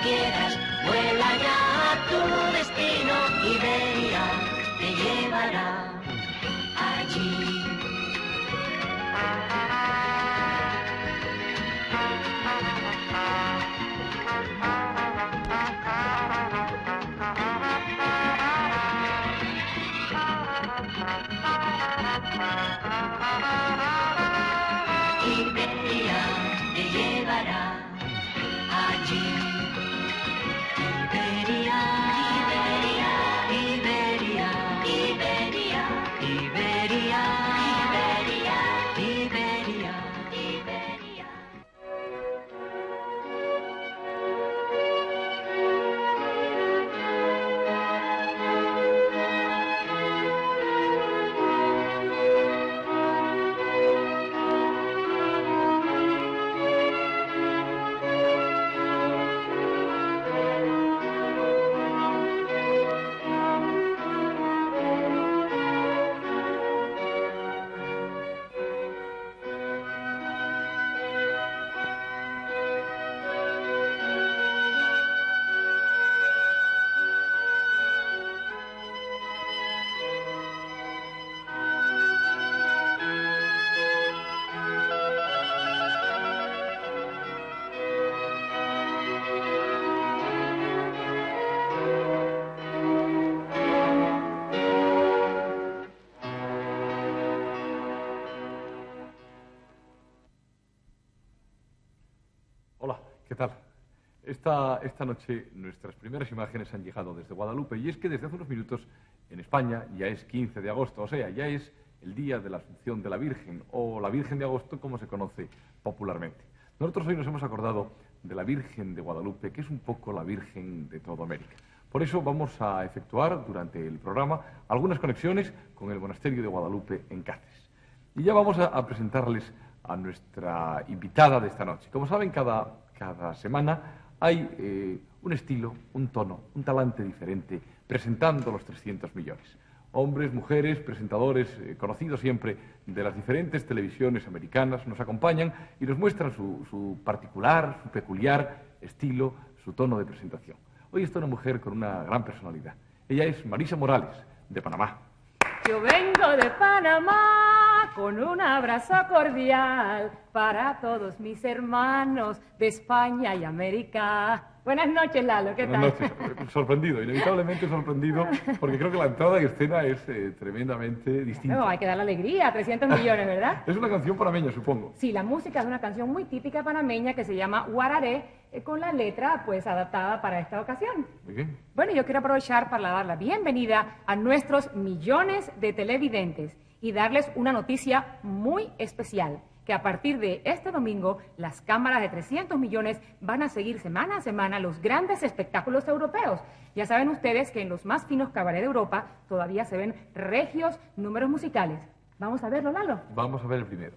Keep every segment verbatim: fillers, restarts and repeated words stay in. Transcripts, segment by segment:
quieras, vuela ya a tu destino, Iberia te llevará allí. Iberia te llevará allí. Iberia, Iberia, Iberia, Iberia, Iberia, Iberia, Iberia, Iberia. Hola, ¿qué tal? Esta, esta noche nuestras primeras imágenes han llegado desde Guadalupe y es que desde hace unos minutos en España ya es quince de agosto, o sea, ya es el día de la Asunción de la Virgen o la Virgen de Agosto como se conoce popularmente. Nosotros hoy nos hemos acordado de la Virgen de Guadalupe, que es un poco la Virgen de toda América. Por eso vamos a efectuar durante el programa algunas conexiones con el Monasterio de Guadalupe en Cáceres. Y ya vamos a, a presentarles a nuestra invitada de esta noche. Como saben, cada, cada semana hay eh, un estilo, un tono, un talante diferente presentando los trescientos millones. Hombres, mujeres, presentadores eh, conocidos siempre de las diferentes televisiones americanas nos acompañan y nos muestran su, su particular, su peculiar estilo, su tono de presentación. Hoy está una mujer con una gran personalidad. Ella es Marisa Morales, de Panamá. Yo vengo de Panamá con un abrazo cordial para todos mis hermanos de España y América. Buenas noches, Lalo, ¿qué Buenas tal? noches. Sorprendido, inevitablemente sorprendido, porque creo que la entrada en escena es eh, tremendamente distinta. No, hay que dar la alegría, trescientos millones, ¿verdad? Es una canción panameña, supongo. Sí, la música es una canción muy típica panameña que se llama Guararé, eh, con la letra pues adaptada para esta ocasión. Muy bien. Bueno, yo quiero aprovechar para dar la bienvenida a nuestros millones de televidentes y darles una noticia muy especial, que a partir de este domingo las cámaras de trescientos millones van a seguir semana a semana los grandes espectáculos europeos. Ya saben ustedes que en los más finos cabarets de Europa todavía se ven regios números musicales. Vamos a verlo, Lalo. Vamos a ver el primero.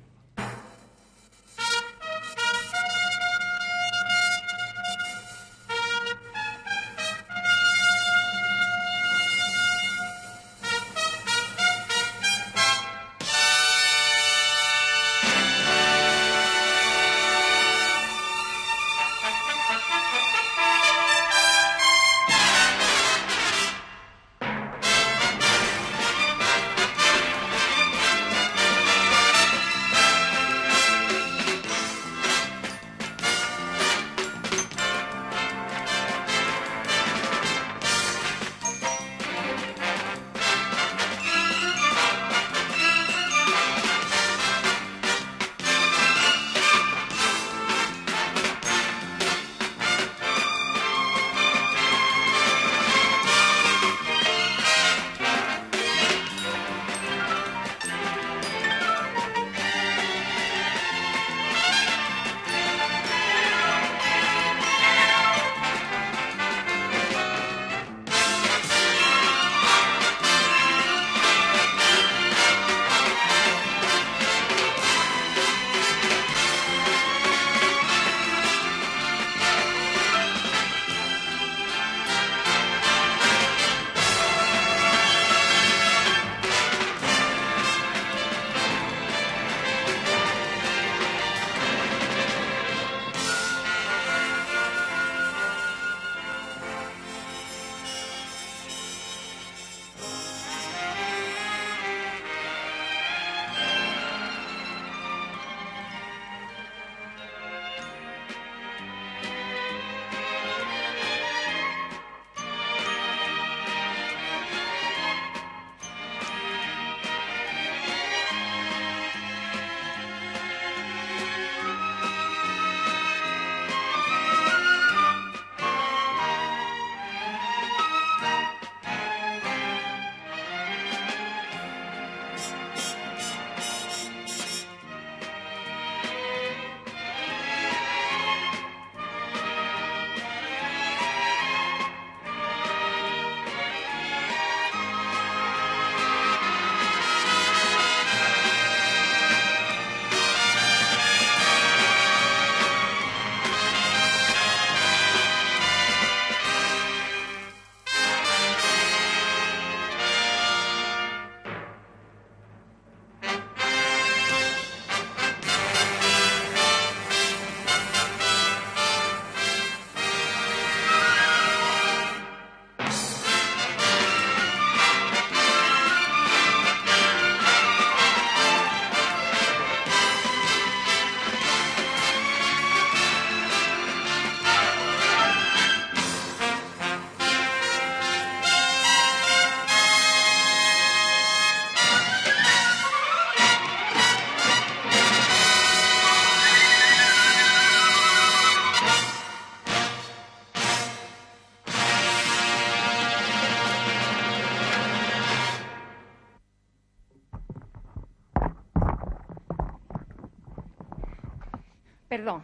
Perdón.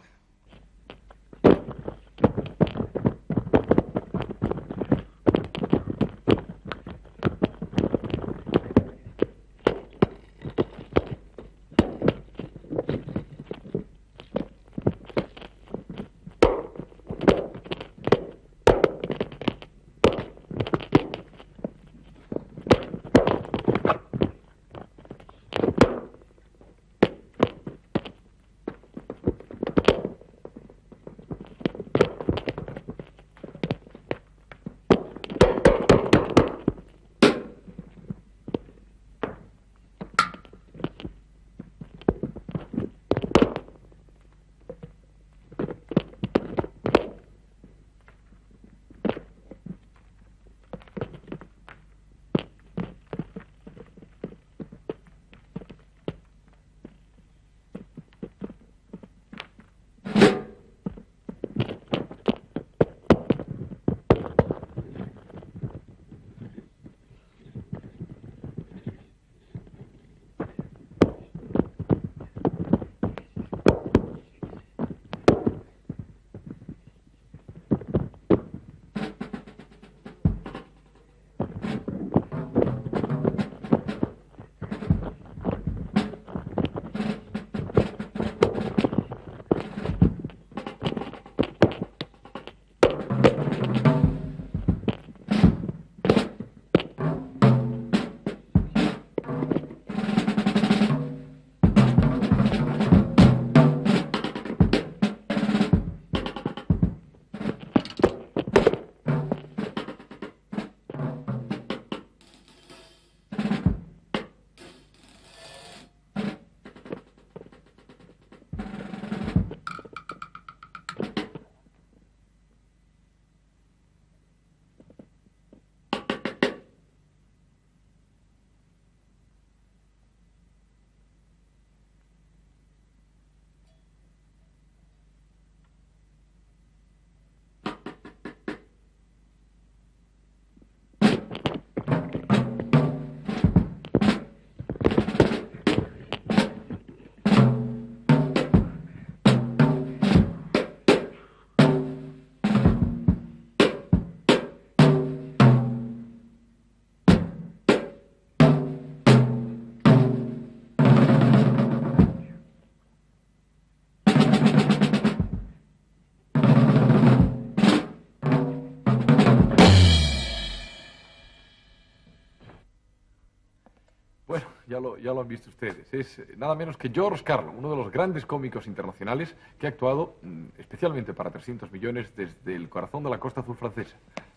Bueno, ya lo, ya lo han visto ustedes. Es eh, nada menos que George Carlin, uno de los grandes cómicos internacionales que ha actuado mm, especialmente para trescientos millones desde el corazón de la Costa Azul francesa,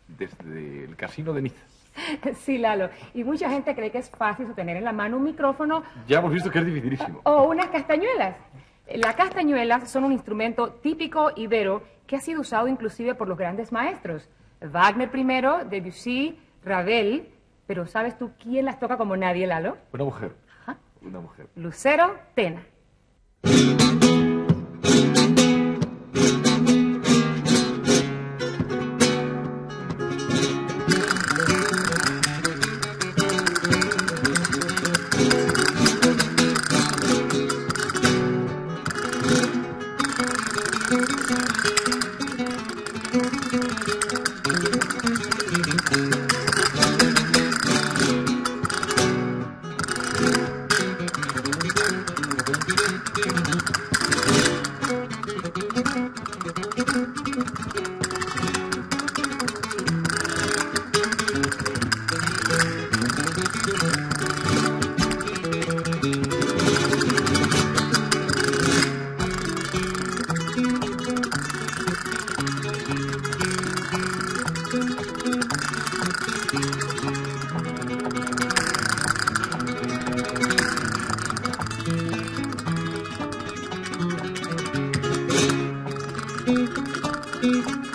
desde el Casino de Niza. Sí, Lalo. Y mucha gente cree que es fácil sostener en la mano un micrófono Ya hemos visto que es dificilísimo. o unas castañuelas. Las castañuelas son un instrumento típico ibero que ha sido usado inclusive por los grandes maestros. Wagner primero, Debussy, Ravel. Pero ¿sabes tú quién las toca como nadie, Lalo? Una mujer. Ajá. Una mujer. Lucero Tena. Thank you.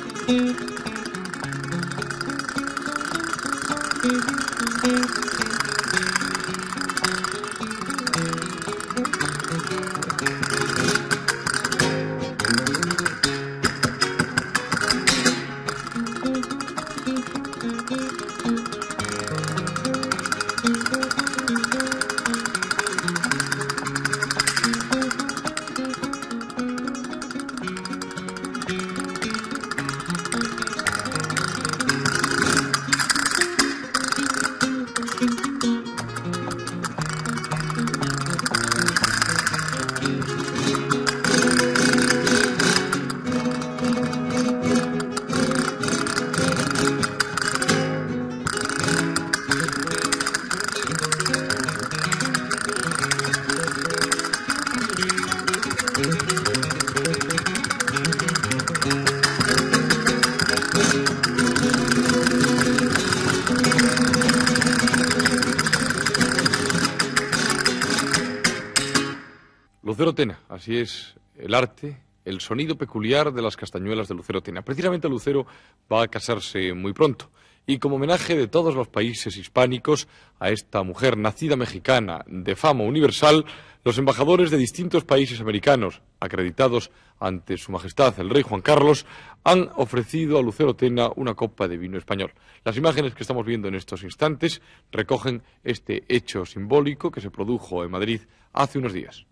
Lucero Tena, así es el arte, el sonido peculiar de las castañuelas de Lucero Tena. Precisamente Lucero va a casarse muy pronto. Y como homenaje de todos los países hispánicos a esta mujer nacida mexicana de fama universal, los embajadores de distintos países americanos, acreditados ante Su Majestad el Rey Juan Carlos, han ofrecido a Lucero Tena una copa de vino español. Las imágenes que estamos viendo en estos instantes recogen este hecho simbólico que se produjo en Madrid hace unos días.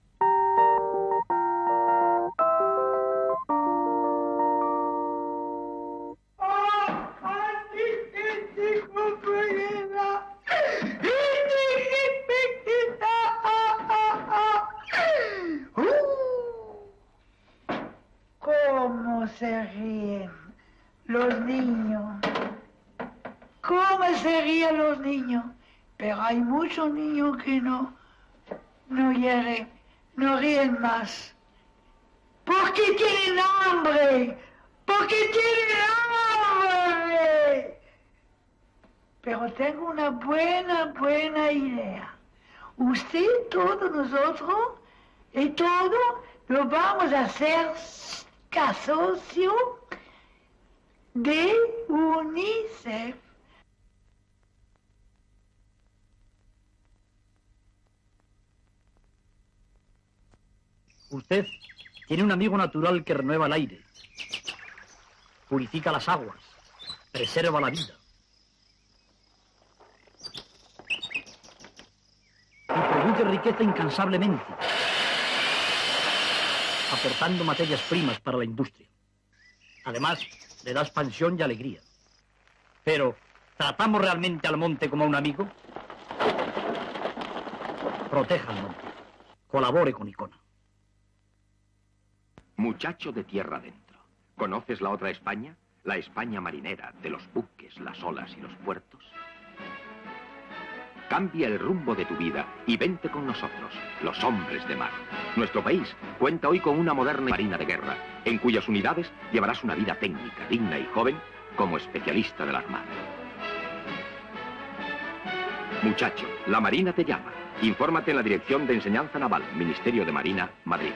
¿Cómo se ríen los niños? ¿Cómo se ríen los niños? Pero hay muchos niños que no, no ríen, no ríen más. ¿Por qué tienen hambre? ¿Por qué tienen hambre? Pero tengo una buena, buena idea. Usted, todos nosotros, y todo, lo vamos a hacer socio de UNICEF. Usted tiene un amigo natural que renueva el aire, purifica las aguas, preserva la vida y produce riqueza incansablemente, aportando materias primas para la industria. Además, le da expansión y alegría. Pero, ¿tratamos realmente al monte como a un amigo? Proteja al monte. Colabore con Icona. Muchacho de tierra adentro, ¿conoces la otra España? La España marinera, de los buques, las olas y los puertos. Cambia el rumbo de tu vida y vente con nosotros, los hombres de mar. Nuestro país cuenta hoy con una moderna marina de guerra, en cuyas unidades llevarás una vida técnica, digna y joven, como especialista de la Armada. Muchacho, la Marina te llama. Infórmate en la Dirección de Enseñanza Naval, Ministerio de Marina, Madrid.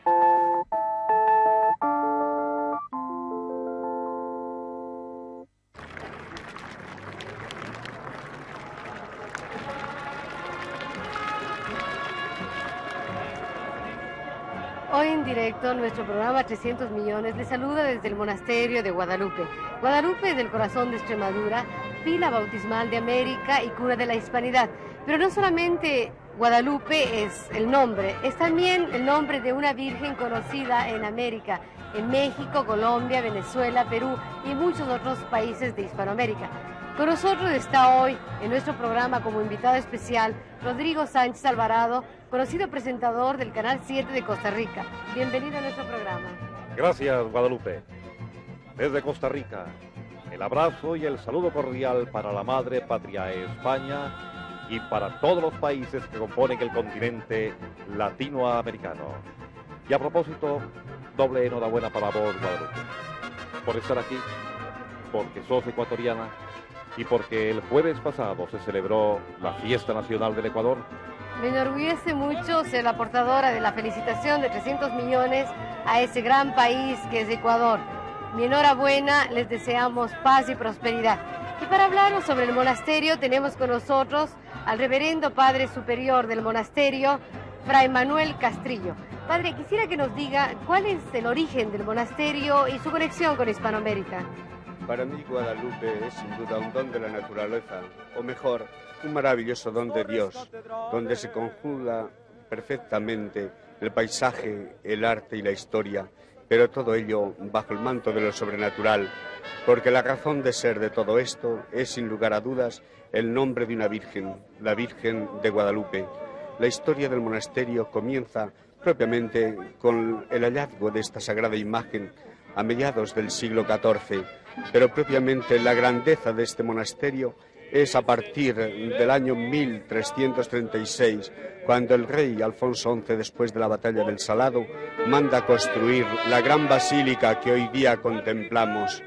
Hoy en directo, nuestro programa trescientos millones le saluda desde el monasterio de Guadalupe. Guadalupe es el corazón de Extremadura, pila bautismal de América y cuna de la hispanidad. Pero no solamente Guadalupe es el nombre, es también el nombre de una virgen conocida en América, en México, Colombia, Venezuela, Perú y muchos otros países de Hispanoamérica. Con nosotros está hoy en nuestro programa como invitado especial Rodrigo Sánchez Alvarado, conocido presentador del Canal siete de Costa Rica. Bienvenido a nuestro programa. Gracias, Guadalupe. Desde Costa Rica, el abrazo y el saludo cordial para la madre patria España y para todos los países que componen el continente latinoamericano. Y a propósito, doble enhorabuena para vos, Guadalupe, por estar aquí, porque sos ecuatoriana y porque el jueves pasado se celebró la fiesta nacional del Ecuador. Me enorgullece mucho ser la portadora de la felicitación de trescientos millones a ese gran país que es Ecuador. Mi enhorabuena, les deseamos paz y prosperidad. Y para hablarnos sobre el monasterio tenemos con nosotros al reverendo Padre Superior del monasterio, Fray Manuel Castrillo. Padre, quisiera que nos diga cuál es el origen del monasterio y su conexión con Hispanoamérica. Para mí Guadalupe es sin duda un don de la naturaleza, o mejor, un maravilloso don de Dios, donde se conjuga perfectamente el paisaje, el arte y la historia, pero todo ello bajo el manto de lo sobrenatural, porque la razón de ser de todo esto es, sin lugar a dudas, el nombre de una virgen, la Virgen de Guadalupe. La historia del monasterio comienza propiamente con el hallazgo de esta sagrada imagen a mediados del siglo catorce, pero propiamente la grandeza de este monasterio es a partir del año mil trescientos treinta y seis, cuando el rey Alfonso once, después de la batalla del Salado, manda construir la gran basílica que hoy día contemplamos.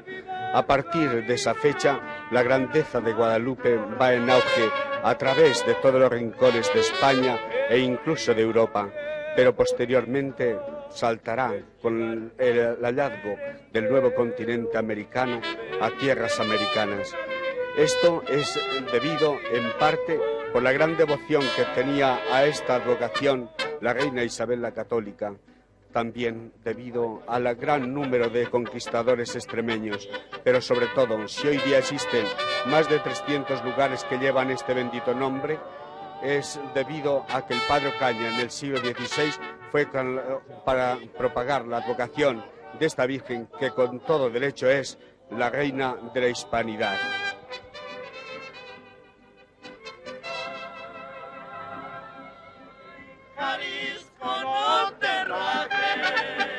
A partir de esa fecha, la grandeza de Guadalupe va en auge a través de todos los rincones de España e incluso de Europa, pero posteriormente saltará con el hallazgo del nuevo continente americano a tierras americanas. Esto es debido en parte por la gran devoción que tenía a esta advocación la reina Isabel la Católica, también debido al gran número de conquistadores extremeños, pero sobre todo, si hoy día existen más de trescientos lugares que llevan este bendito nombre, es debido a que el padre Ocaña en el siglo dieciséis fue para propagar la advocación de esta Virgen que con todo derecho es la reina de la hispanidad. Jalisco, no te rajes,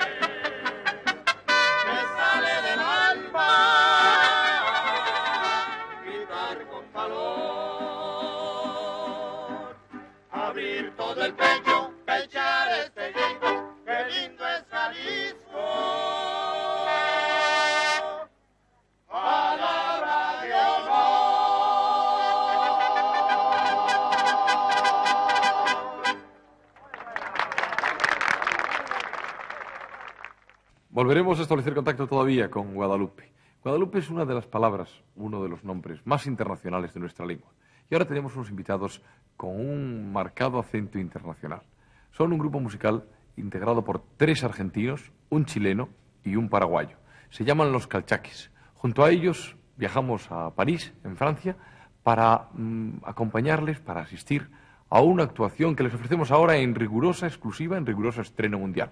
me sale del alma gritar con calor, abrir todo el pecho, echar este grito, qué lindo es Jalisco. Palabra de honor. Volveremos a establecer contacto todavía con Guadalupe. Guadalupe es una de las palabras, uno de los nombres más internacionales de nuestra lengua. Y ahora tenemos unos invitados con un marcado acento internacional. Son un grupo musical integrado por tres argentinos, un chileno y un paraguayo. Se llaman Los Calchaquis. Junto a ellos viajamos a París, en Francia, para mm, acompañarles, para asistir a una actuación que les ofrecemos ahora en rigurosa exclusiva, en riguroso estreno mundial.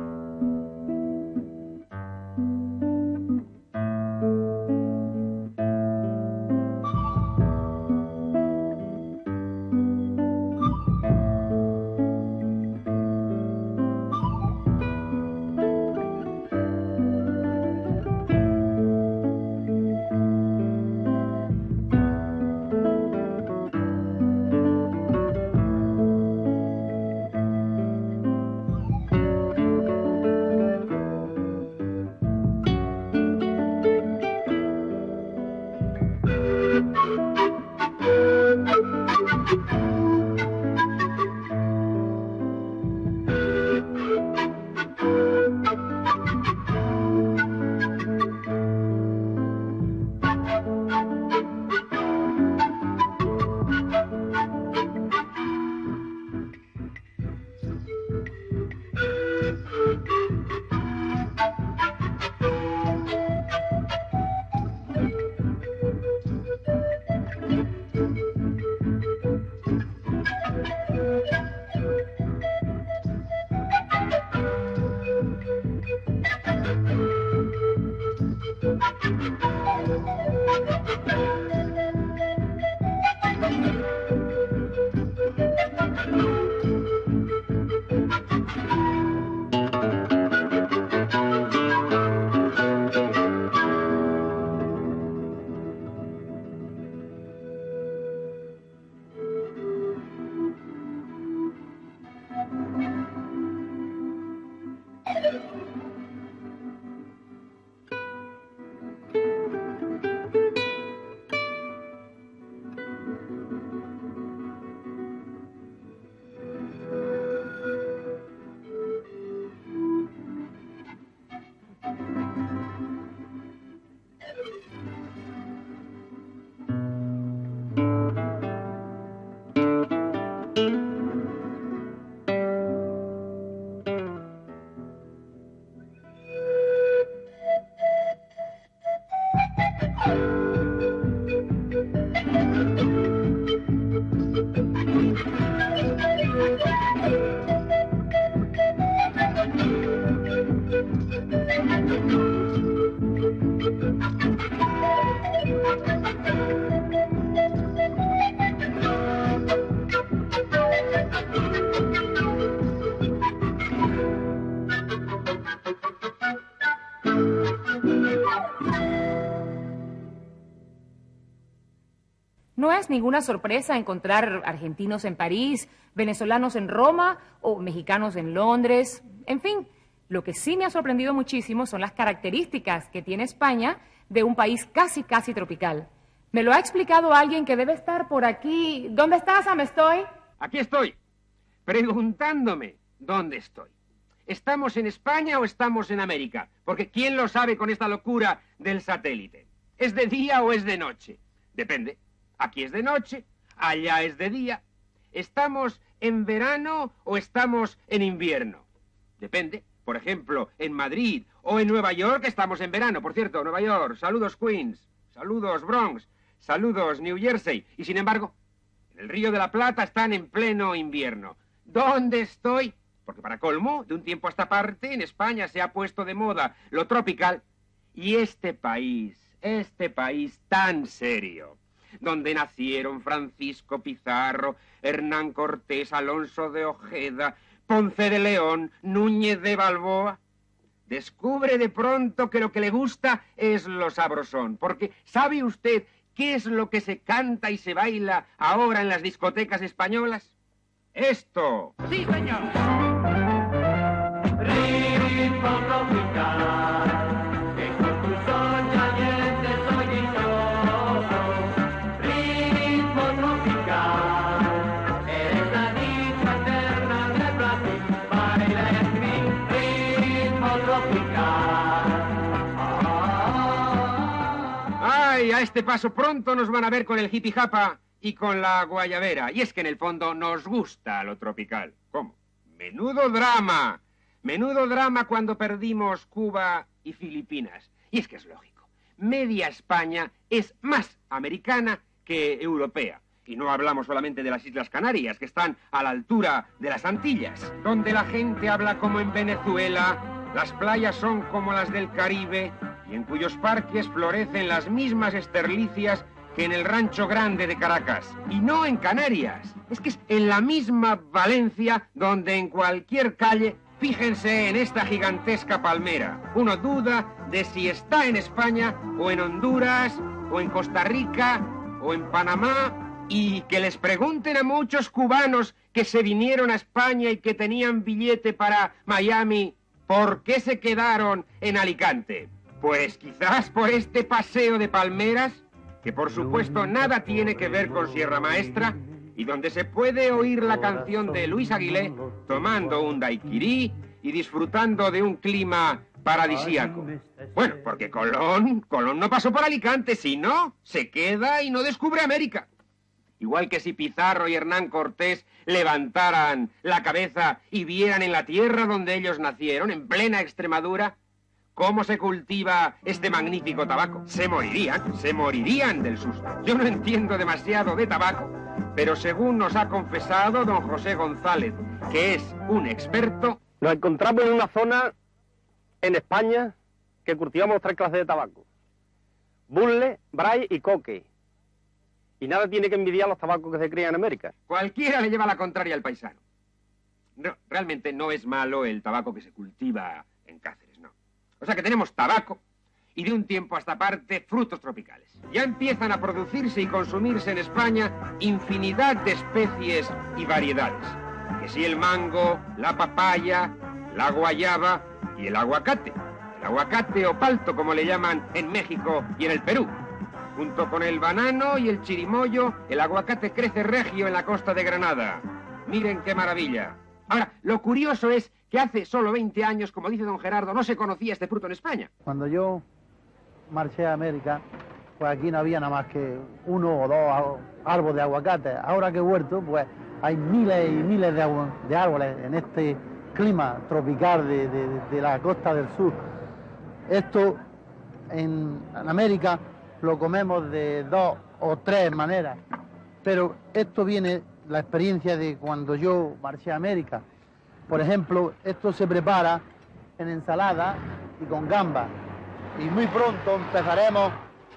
No es ninguna sorpresa encontrar argentinos en París, venezolanos en Roma o mexicanos en Londres. En fin, Lo que sí me ha sorprendido muchísimo son las características que tiene España de un país casi, casi tropical. Me lo ha explicado alguien que debe estar por aquí. ¿Dónde estás, Sam? ¿Estoy? Aquí estoy, preguntándome dónde estoy. ¿Estamos en España o estamos en América? Porque ¿quién lo sabe con esta locura del satélite? ¿Es de día o es de noche? Depende. Aquí es de noche, allá es de día. ¿Estamos en verano o estamos en invierno? Depende. Por ejemplo, en Madrid o en Nueva York estamos en verano. Por cierto, Nueva York, saludos Queens, saludos Bronx, saludos New Jersey. Y sin embargo, en el Río de la Plata están en pleno invierno. ¿Dónde estoy? Porque para colmo, de un tiempo a esta parte, en España se ha puesto de moda lo tropical. Y este país, este país tan serio, donde nacieron Francisco Pizarro, Hernán Cortés, Alonso de Ojeda, Ponce de León, Núñez de Balboa, descubre de pronto que lo que le gusta es lo sabrosón. Porque ¿sabe usted qué es lo que se canta y se baila ahora en las discotecas españolas? ¡Esto! ¡Sí, señor! Ritmo tropical, que con tu son caliente soy dichoso. Ritmo tropical, eres la dicha eterna de Brasil. Baila en mi ritmo tropical. ¡Ay! A este paso pronto nos van a ver con el hippie japa y con la guayabera. Y es que en el fondo nos gusta lo tropical. ¿Cómo? Menudo drama. Menudo drama cuando perdimos Cuba y Filipinas. Y es que es lógico. Media España es más americana que europea. Y no hablamos solamente de las Islas Canarias, que están a la altura de las Antillas, donde la gente habla como en Venezuela, las playas son como las del Caribe, y en cuyos parques florecen las mismas esterlicias que en el Rancho Grande de Caracas. Y no en Canarias. Es que es en la misma Valencia donde en cualquier calle, fíjense en esta gigantesca palmera. Uno duda de si está en España o en Honduras o en Costa Rica o en Panamá. Y que les pregunten a muchos cubanos que se vinieron a España y que tenían billete para Miami, ¿por qué se quedaron en Alicante? Pues quizás por este paseo de palmeras, que por supuesto nada tiene que ver con Sierra Maestra, y donde se puede oír la canción de Luis Aguilé tomando un daiquirí y disfrutando de un clima paradisíaco. Bueno, porque Colón, Colón no pasó por Alicante, sino se queda y no descubre América. Igual que si Pizarro y Hernán Cortés levantaran la cabeza y vieran en la tierra donde ellos nacieron, en plena Extremadura, cómo se cultiva este magnífico tabaco. Se morirían, se morirían del susto. Yo no entiendo demasiado de tabaco, pero según nos ha confesado don José González, que es un experto... Nos encontramos en una zona en España que cultivamos tres clases de tabaco: Burle, Bray y Coque. Y nada tiene que envidiar los tabacos que se crían en América. Cualquiera le lleva la contraria al paisano. No, realmente no es malo el tabaco que se cultiva en Cáceres, no. O sea que tenemos tabaco y de un tiempo a esta parte frutos tropicales. Ya empiezan a producirse y consumirse en España infinidad de especies y variedades. Que si el mango, la papaya, la guayaba y el aguacate. El aguacate o palto, como le llaman en México y en el Perú. Junto con el banano y el chirimoyo, el aguacate crece regio en la costa de Granada. Miren qué maravilla. Ahora, lo curioso es que hace solo veinte años, como dice don Gerardo, no se conocía este fruto en España. Cuando yo marché a América, pues aquí no había nada más que uno o dos árboles de aguacate. Ahora que he vuelto, pues hay miles y miles de, de árboles en este clima tropical de, de, de la costa del sur. Esto en, en América lo comemos de dos o tres maneras, pero esto viene la experiencia de cuando yo marché a América. Por ejemplo, esto se prepara en ensalada y con gamba, y muy pronto empezaremos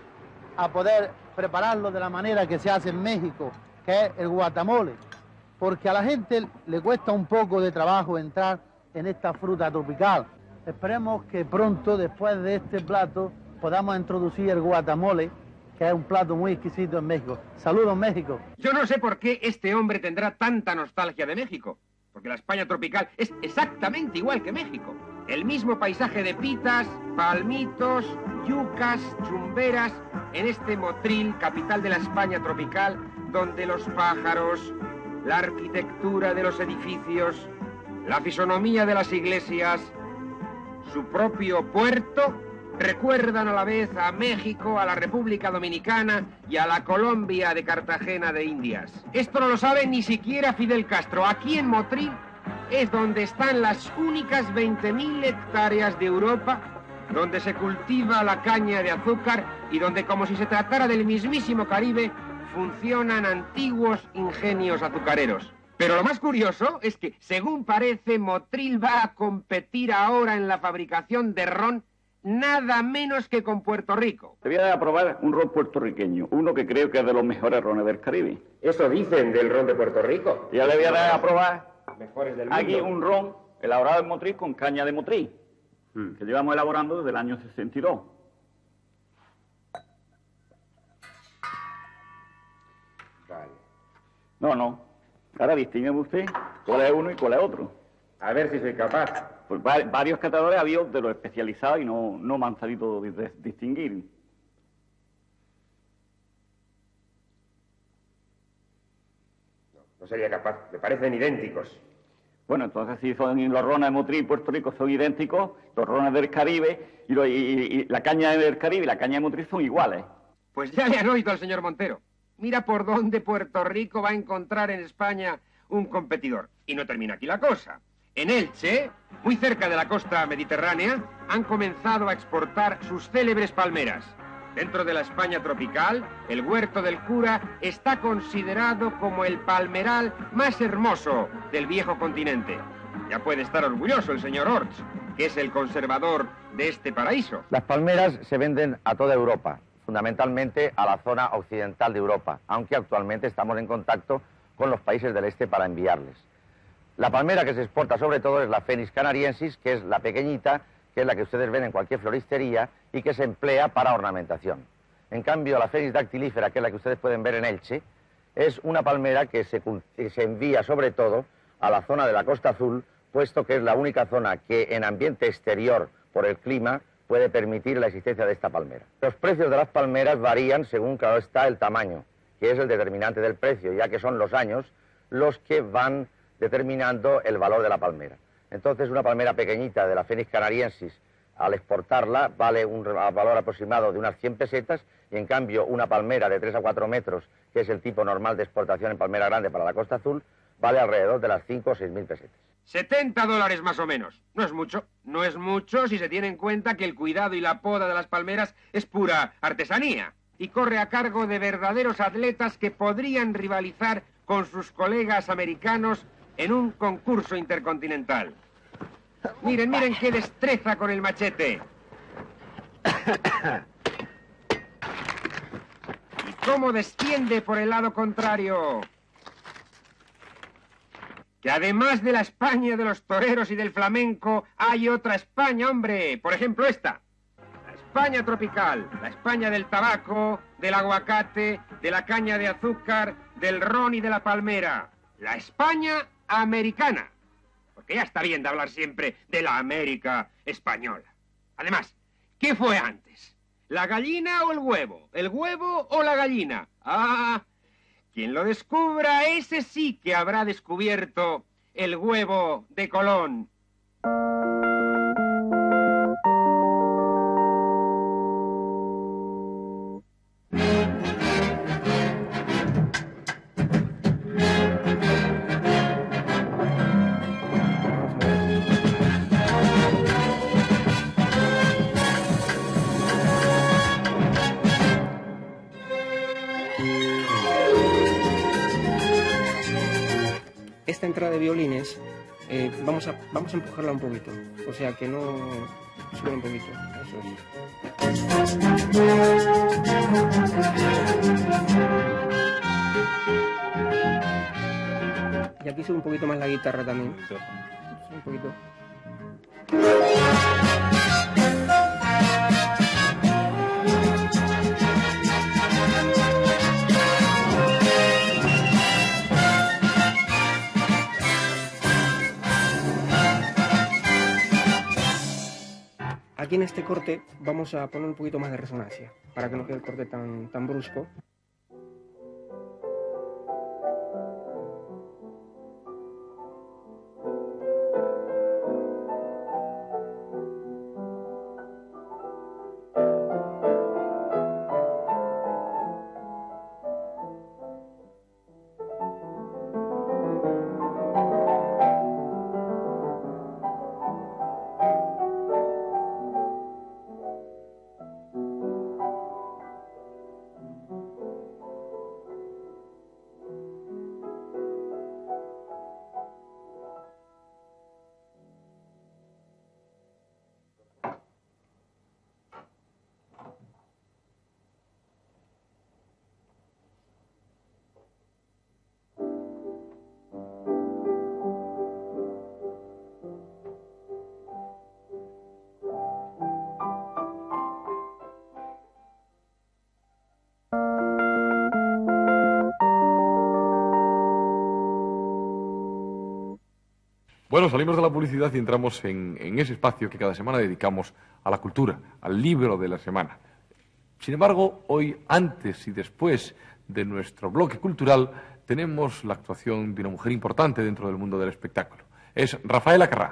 a poder prepararlo de la manera que se hace en México, que es el guacamole, porque a la gente le cuesta un poco de trabajo entrar en esta fruta tropical. Esperemos que pronto, después de este plato, podamos introducir el guacamole, que es un plato muy exquisito en México. ¡Saludos, México! Yo no sé por qué este hombre tendrá tanta nostalgia de México, porque la España tropical es exactamente igual que México. El mismo paisaje de pitas, palmitos, yucas, chumberas, en este Motril, capital de la España tropical, donde los pájaros, la arquitectura de los edificios, la fisonomía de las iglesias, su propio puerto, recuerdan a la vez a México, a la República Dominicana y a la Colombia de Cartagena de Indias. Esto no lo sabe ni siquiera Fidel Castro. Aquí en Motril es donde están las únicas veinte mil hectáreas de Europa donde se cultiva la caña de azúcar y donde, como si se tratara del mismísimo Caribe, funcionan antiguos ingenios azucareros. Pero lo más curioso es que, según parece, Motril va a competir ahora en la fabricación de ron nada menos que con Puerto Rico. Te voy a probar un ron puertorriqueño, uno que creo que es de los mejores rones del Caribe. Eso dicen del ron de Puerto Rico. Ya le voy a dar a probar mejores del mundo. aquí un ron elaborado en Motril con caña de Motril, hmm. que llevamos elaborando desde el año sesenta y dos. Vale. No, no. Ahora distíngame usted cuál es uno y cuál es otro. A ver si soy capaz. Pues va varios catadores ha habido de los especializados y no, no me han sabido distinguir. No, no sería capaz. Me parecen idénticos. Bueno, entonces si son los rones de Motril y Puerto Rico son idénticos, los rones del Caribe y, lo, y, y la caña del Caribe y la caña de Motril son iguales. Pues ya le han oído al señor Montero. Mira por dónde Puerto Rico va a encontrar en España un competidor. Y no termina aquí la cosa. En Elche, muy cerca de la costa mediterránea, han comenzado a exportar sus célebres palmeras. Dentro de la España tropical, el Huerto del Cura está considerado como el palmeral más hermoso del viejo continente. Ya puede estar orgulloso el señor Orts, que es el conservador de este paraíso. Las palmeras se venden a toda Europa, fundamentalmente a la zona occidental de Europa, aunque actualmente estamos en contacto con los países del este para enviarles. La palmera que se exporta sobre todo es la Phoenix canariensis, que es la pequeñita, que es la que ustedes ven en cualquier floristería y que se emplea para ornamentación. En cambio, la Phoenix dactilífera, que es la que ustedes pueden ver en Elche, es una palmera que se, que se envía sobre todo a la zona de la Costa Azul, puesto que es la única zona que en ambiente exterior, por el clima, puede permitir la existencia de esta palmera. Los precios de las palmeras varían según, claro está, el tamaño, que es el determinante del precio, ya que son los años los que van determinando el valor de la palmera. Entonces, una palmera pequeñita de la Phoenix canariensis, al exportarla, vale un valor aproximado de unas cien pesetas, y en cambio una palmera de tres a cuatro metros, que es el tipo normal de exportación en palmera grande para la Costa Azul, vale alrededor de las cinco o seis mil pesetas. setenta dólares más o menos. No es mucho. No es mucho si se tiene en cuenta que el cuidado y la poda de las palmeras es pura artesanía y corre a cargo de verdaderos atletas que podrían rivalizar con sus colegas americanos en un concurso intercontinental. Miren, miren qué destreza con el machete. Y cómo desciende por el lado contrario. Que además de la España de los toreros y del flamenco, hay otra España, hombre. Por ejemplo, esta. La España tropical, la España del tabaco, del aguacate, de la caña de azúcar, del ron y de la palmera. La España americana. Porque ya está bien de hablar siempre de la América española. Además, ¿qué fue antes? ¿La gallina o el huevo? ¿El huevo o la gallina? Ah, quien lo descubra, ese sí que habrá descubierto el huevo de Colón. Esta entrada de violines, eh, vamos, a, vamos a empujarla un poquito, o sea que no... sube un poquito, eso es. Y aquí sube un poquito más la guitarra también, un poquito. en este corte vamos a poner un poquito más de resonancia, para que no quede el corte tan, tan brusco. Bueno, salimos de la publicidad y entramos en, en ese espacio que cada semana dedicamos a la cultura, al libro de la semana. Sin embargo, hoy, antes y después de nuestro bloque cultural, tenemos la actuación de una mujer importante dentro del mundo del espectáculo. Es Rafaela Carrà.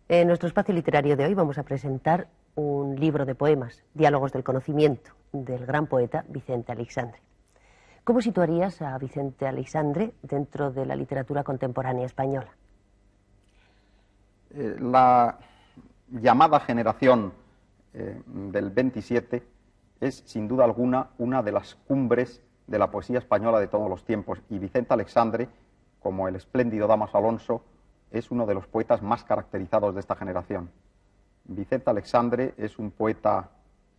En nuestro espacio literario de hoy vamos a presentar un libro de poemas, Diálogos del Conocimiento, del gran poeta Vicente Aleixandre. ¿Cómo situarías a Vicente Aleixandre dentro de la literatura contemporánea española? Eh, la llamada generación eh, del veintisiete es, sin duda alguna, una de las cumbres de la poesía española de todos los tiempos, y Vicente Aleixandre, como el espléndido Dámaso Alonso, es uno de los poetas más caracterizados de esta generación. Vicente Aleixandre es un poeta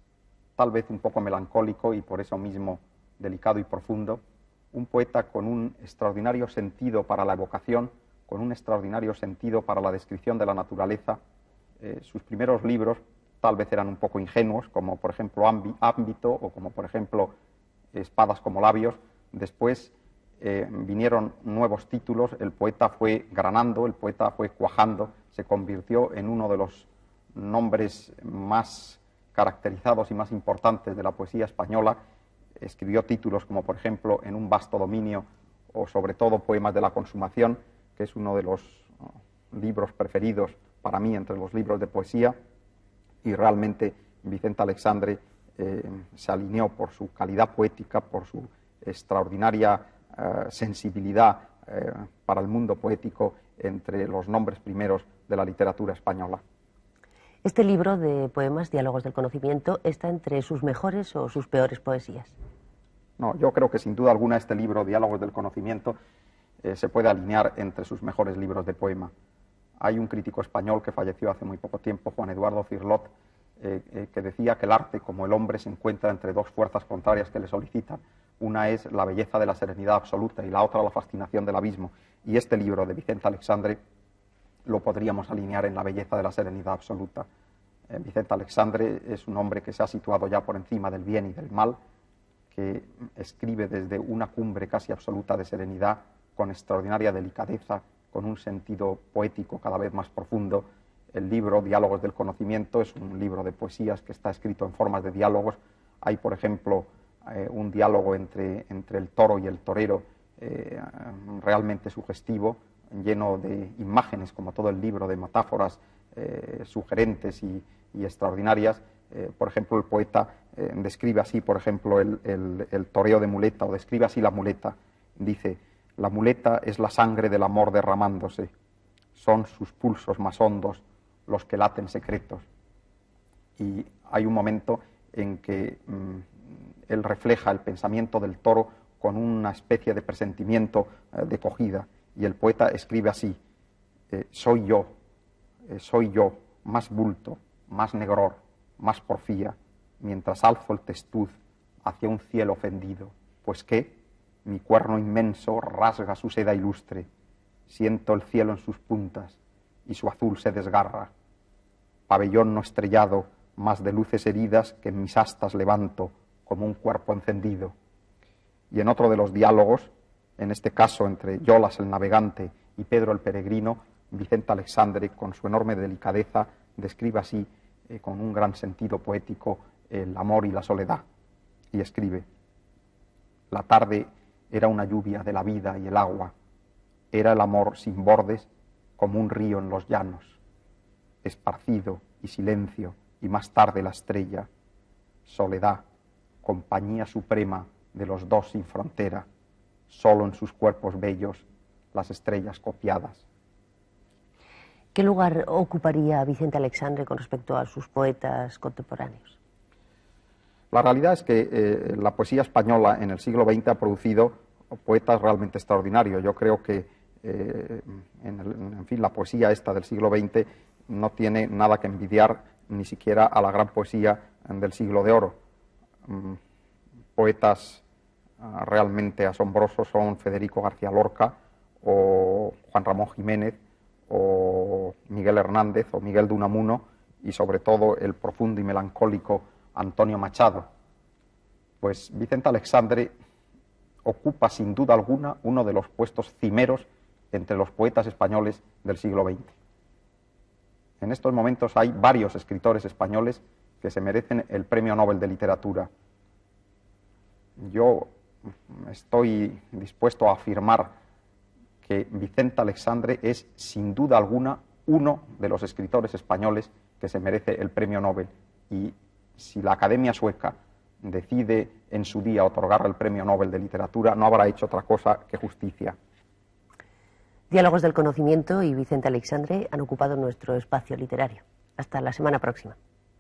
tal vez un poco melancólico y por eso mismo delicado y profundo, un poeta con un extraordinario sentido para la evocación, con un extraordinario sentido para la descripción de la naturaleza. Eh, sus primeros libros tal vez eran un poco ingenuos, como por ejemplo Ámbito o como por ejemplo Espadas como labios. Después eh, vinieron nuevos títulos, el poeta fue granando, el poeta fue cuajando, se convirtió en uno de los nombres más caracterizados y más importantes de la poesía española. Escribió títulos como por ejemplo En un vasto dominio o sobre todo Poemas de la consumación, que es uno de los uh, libros preferidos para mí entre los libros de poesía, y realmente Vicente Aleixandre eh, se alineó por su calidad poética, por su extraordinaria eh, sensibilidad eh, para el mundo poético entre los nombres primeros de la literatura española. Este libro de poemas, Diálogos del Conocimiento, ¿está entre sus mejores o sus peores poesías? No, yo creo que sin duda alguna este libro, Diálogos del Conocimiento, eh, se puede alinear entre sus mejores libros de poema. Hay un crítico español que falleció hace muy poco tiempo, Juan Eduardo Cirlot, eh, eh, que decía que el arte, como el hombre, se encuentra entre dos fuerzas contrarias que le solicitan. Una es la belleza de la serenidad absoluta y la otra la fascinación del abismo. Y este libro de Vicente Aleixandre lo podríamos alinear en la belleza de la serenidad absoluta. Eh, Vicente Aleixandre es un hombre que se ha situado ya por encima del bien y del mal, que escribe desde una cumbre casi absoluta de serenidad, con extraordinaria delicadeza, con un sentido poético cada vez más profundo. El libro Diálogos del Conocimiento es un libro de poesías que está escrito en formas de diálogos. Hay, por ejemplo, eh, un diálogo entre, entre el toro y el torero eh, realmente sugestivo, lleno de imágenes, como todo el libro, de metáforas eh, sugerentes y, y extraordinarias. Eh, por ejemplo, el poeta eh, describe así, por ejemplo, el, el, el toreo de muleta, o describe así la muleta. Dice: la muleta es la sangre del amor derramándose, son sus pulsos más hondos los que laten secretos. Y hay un momento en que mmm, él refleja el pensamiento del toro con una especie de presentimiento eh, de cogida, y el poeta escribe así: eh, soy yo, eh, soy yo, más bulto, más negror, más porfía, mientras alzo el testuz hacia un cielo ofendido, pues qué, mi cuerno inmenso rasga su seda ilustre, siento el cielo en sus puntas y su azul se desgarra. Pabellón no estrellado, más de luces heridas que en mis astas levanto como un cuerpo encendido. Y en otro de los diálogos, en este caso entre Yolas el navegante y Pedro el peregrino, Vicente Aleixandre, con su enorme delicadeza, describe así, eh, con un gran sentido poético, el amor y la soledad. Y escribe: la tarde era una lluvia de la vida y el agua, era el amor sin bordes como un río en los llanos, esparcido y silencio, y más tarde la estrella, soledad, compañía suprema de los dos sin frontera, solo en sus cuerpos bellos las estrellas copiadas. ¿Qué lugar ocuparía Vicente Aleixandre con respecto a sus poetas contemporáneos? La realidad es que eh, la poesía española en el siglo veinte ha producido poetas realmente extraordinarios. Yo creo que, eh, en, el, en fin, la poesía esta del siglo veinte no tiene nada que envidiar ni siquiera a la gran poesía del siglo de oro. Mm, poetas uh, realmente asombrosos son Federico García Lorca o Juan Ramón Jiménez o Miguel Hernández o Miguel de Unamuno, y sobre todo el profundo y melancólico Antonio Machado. Pues Vicente Aleixandre ocupa sin duda alguna uno de los puestos cimeros entre los poetas españoles del siglo veinte. En estos momentos hay varios escritores españoles que se merecen el Premio Nobel de Literatura. Yo estoy dispuesto a afirmar que Vicente Aleixandre es sin duda alguna uno de los escritores españoles que se merece el premio Nobel. Y si la Academia Sueca decide en su día otorgarle el premio Nobel de Literatura, no habrá hecho otra cosa que justicia. Diálogos del Conocimiento y Vicente Aleixandre han ocupado nuestro espacio literario. Hasta la semana próxima.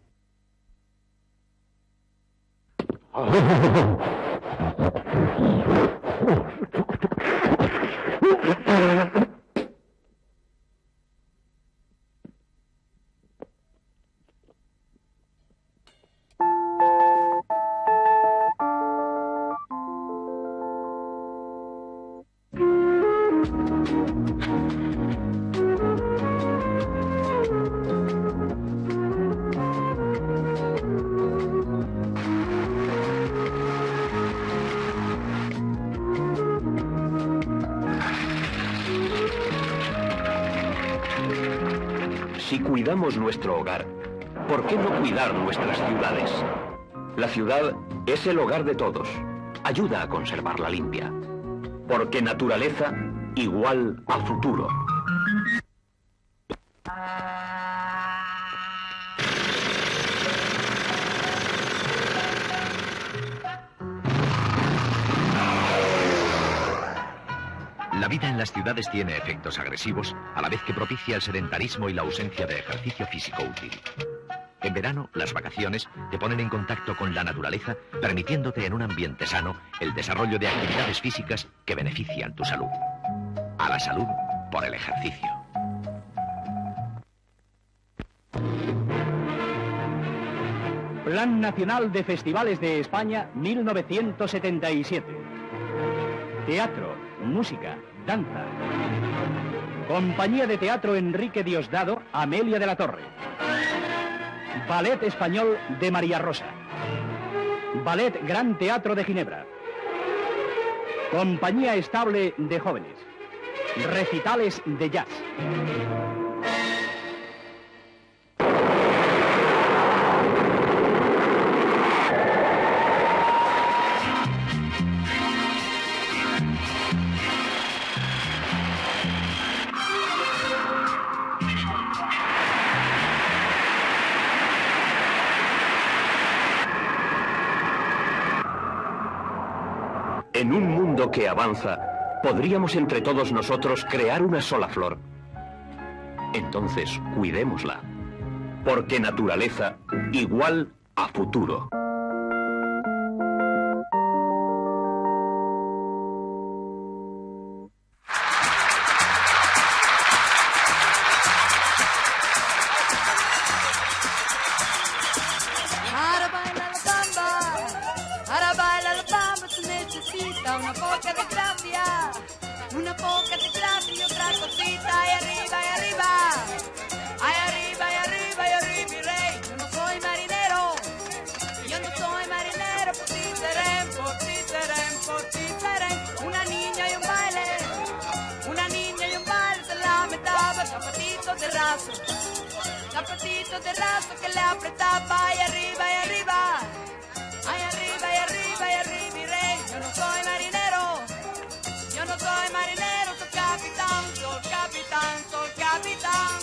Si cuidamos nuestro hogar, ¿por qué no cuidar nuestras ciudades? La ciudad es el hogar de todos. Ayuda a conservarla limpia. Porque naturaleza igual a futuro. La vida en las ciudades tiene efectos agresivos, a la vez que propicia el sedentarismo y la ausencia de ejercicio físico útil. En verano, las vacaciones te ponen en contacto con la naturaleza, permitiéndote en un ambiente sano el desarrollo de actividades físicas que benefician tu salud. A la salud por el ejercicio. Plan Nacional de Festivales de España mil novecientos setenta y siete. Teatro, música, danza. Compañía de Teatro Enrique Diosdado, Amelia de la Torre. Ballet Español de María Rosa. Ballet Gran Teatro de Ginebra. Compañía Estable de Jóvenes. Recitales de jazz. En un mundo que avanza, podríamos entre todos nosotros crear una sola flor. Entonces, cuidémosla. Porque naturaleza igual a futuro. Para bailar la bamba, para bailar la bamba se necesita una poca de gracia, una poca de gracia y otra cosita, y arriba, y arriba, ay arriba, y arriba, y arriba, y rey. Yo no soy marinero, yo no soy marinero, por ti seré, por ti seré, por ti seré, una niña y un baile, una niña y un baile se lamentaba, zapatitos de raso. Zapatitos de raso que le apretaba, y arriba, y arriba, ay arriba, y arriba, y arriba, y rey. Yo no soy marinero, yo no soy marinero, soy capitán, soy capitán, soy capitán.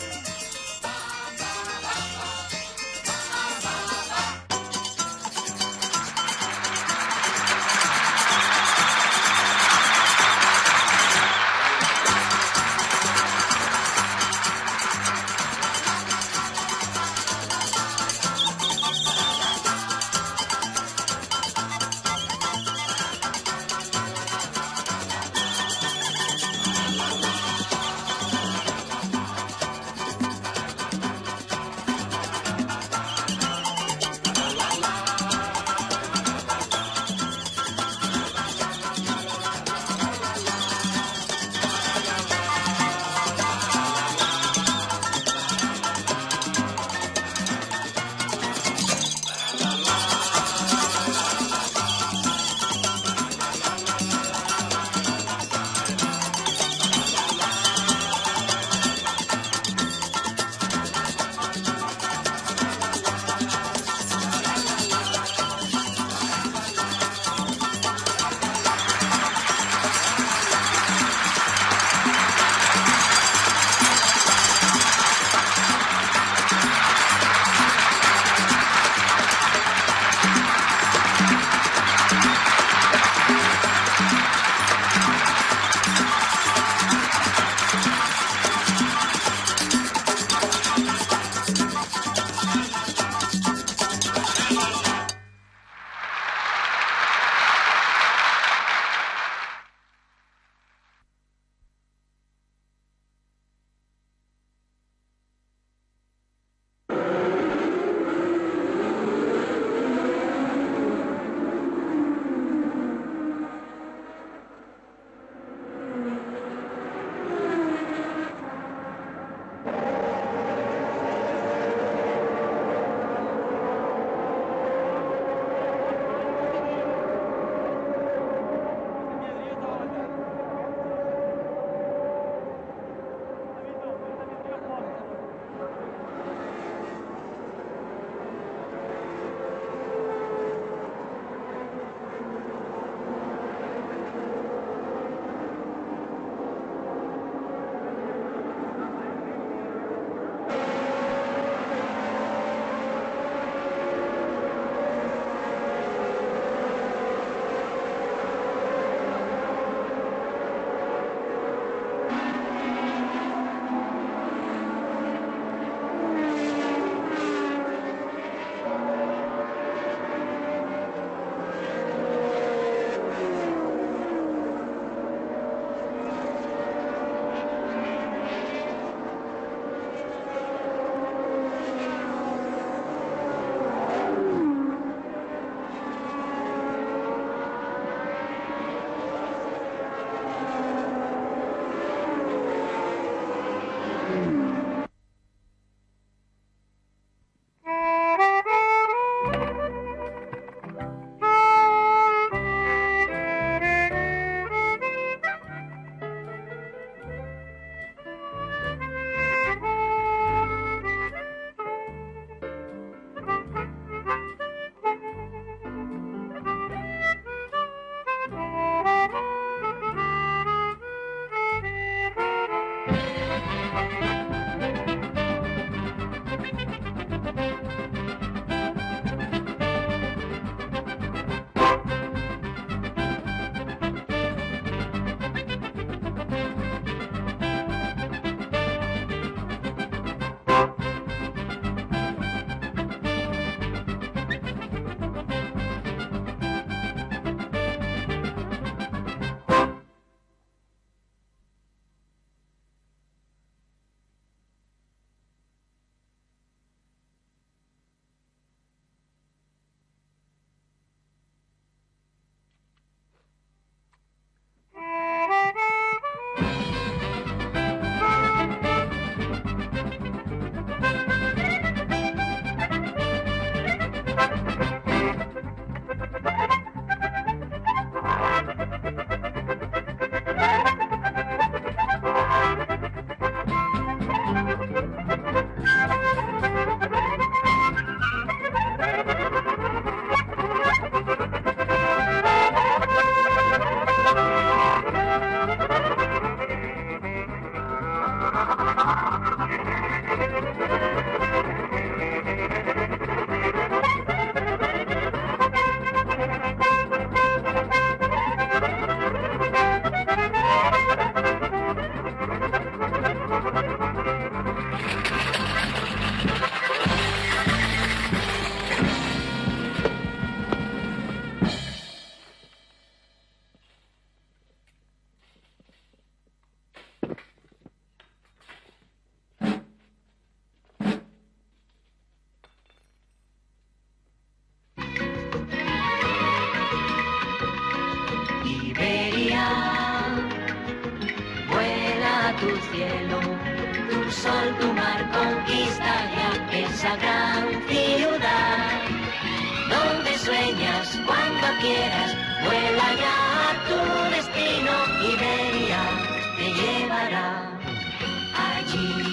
tu cielo, tu sol, tu mar, conquista ya esa gran ciudad. Donde sueñas cuando quieras, vuela ya a tu destino, Iberia te llevará allí.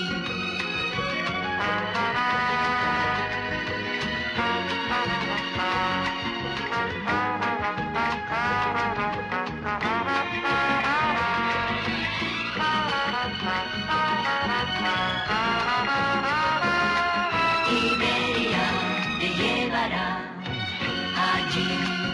Iberia te llevará allí.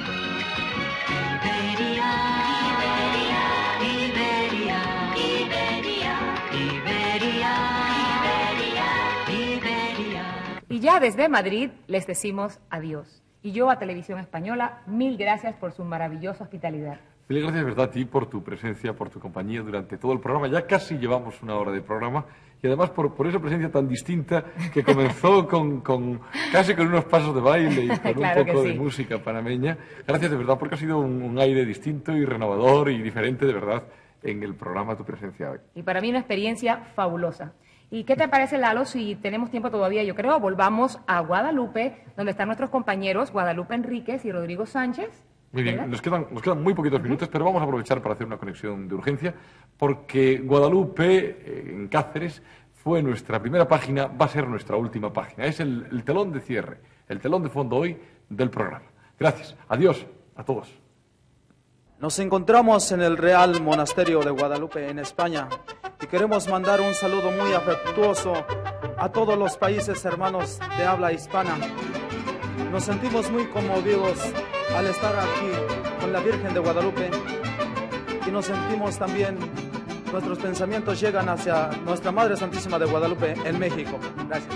Iberia, Iberia, Iberia, Iberia, Iberia, Iberia, Iberia. Y ya desde Madrid les decimos adiós. Y yo a Televisión Española, mil gracias por su maravillosa hospitalidad. Mil gracias, verdad, a ti por tu presencia, por tu compañía durante todo el programa. Ya casi llevamos una hora de programa y además por, por esa presencia tan distinta que comenzó con, con casi con unos pasos de baile y con Claro un poco que de sí. música panameña. Gracias de verdad porque ha sido un, un aire distinto y renovador y diferente de verdad en el programa tu presencia hoy. Y para mí una experiencia fabulosa. ¿Y qué te parece, Lalo, si tenemos tiempo todavía, yo creo, volvamos a Guadalupe, donde están nuestros compañeros Guadalupe Enríquez y Rodrigo Sánchez? Muy bien, ¿verdad? nos quedan, nos quedan muy poquitos minutos, pero vamos a aprovechar para hacer una conexión de urgencia, porque Guadalupe, eh, en Cáceres, fue nuestra primera página, va a ser nuestra última página. Es el, el telón de cierre, el telón de fondo hoy del programa. Gracias, adiós a todos. Nos encontramos en el Real Monasterio de Guadalupe, en España, y queremos mandar un saludo muy afectuoso a todos los países hermanos de habla hispana. Nos sentimos muy conmovidos al estar aquí con la Virgen de Guadalupe y nos sentimos también, nuestros pensamientos llegan hacia nuestra Madre Santísima de Guadalupe en México. Gracias.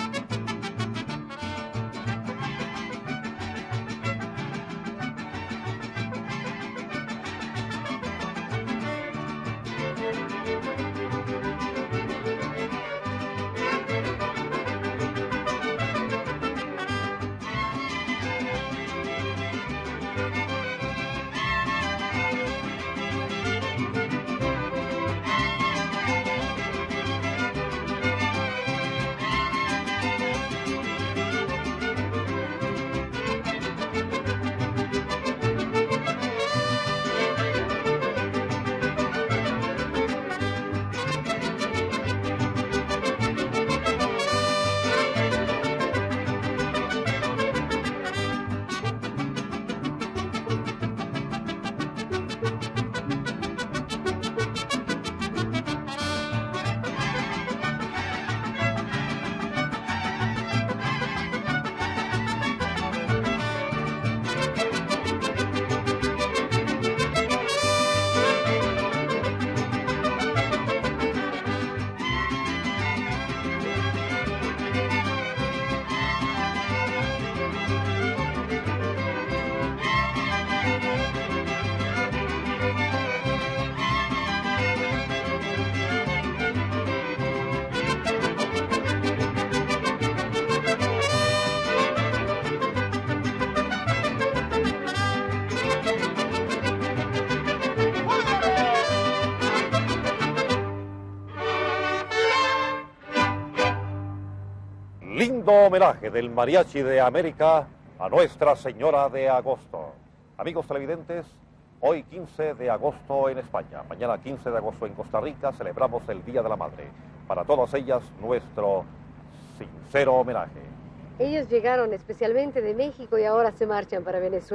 Lindo homenaje del Mariachi de América a Nuestra Señora de Agosto. Amigos televidentes, hoy quince de agosto en España, mañana quince de agosto en Costa Rica, celebramos el Día de la Madre. Para todas ellas, nuestro sincero homenaje. Ellos llegaron especialmente de México y ahora se marchan para Venezuela.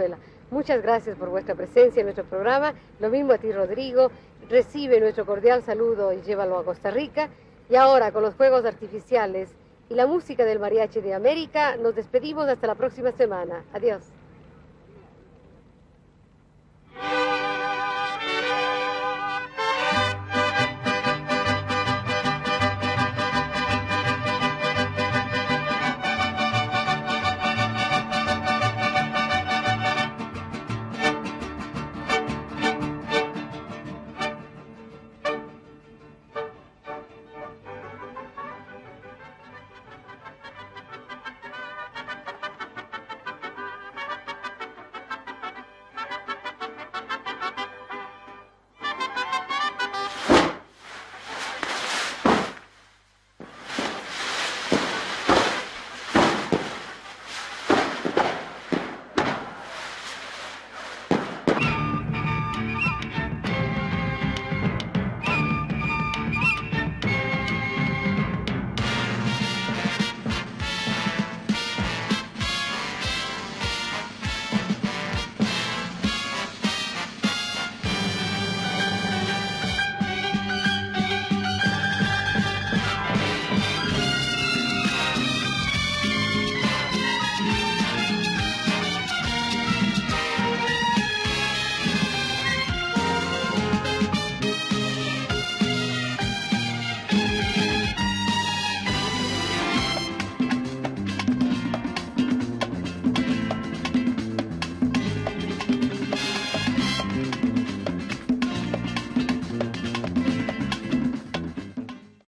Muchas gracias por vuestra presencia en nuestro programa. Lo mismo a ti, Rodrigo. Recibe nuestro cordial saludo y llévalo a Costa Rica. Y ahora, con los fuegos artificiales y la música del Mariachi de América, nos despedimos hasta la próxima semana. Adiós.